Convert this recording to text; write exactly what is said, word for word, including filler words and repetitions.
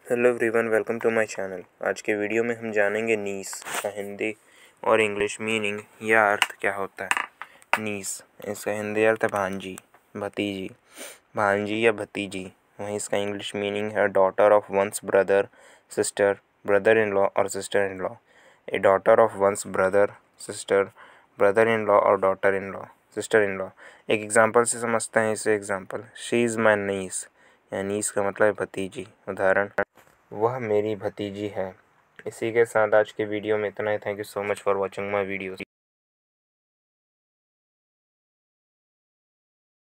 Hello everyone, welcome to my channel. आज के video में हम जानेंगे नीस का हिंदी और इंग्लिश मीनिंग या अर्थ क्या होता है। नीस, इसका हिंदी अर्थ है भांजी, भतीजी, भांजी या भतीजी। वहीं इसका इंग्लिश मीनिंग है daughter of one's brother, sister, brother in law और sister in law. A daughter of one's brother, sister, brother in law और daughter in law, sister in law. एक एग्जाम्पल से समझते हैं इसे। Example, she is my niece, या niece का मतलब है भतीजी। उदाहरण, वह मेरी भतीजी है। इसी के साथ आज के वीडियो में इतना ही। Thank you so much for watching my video.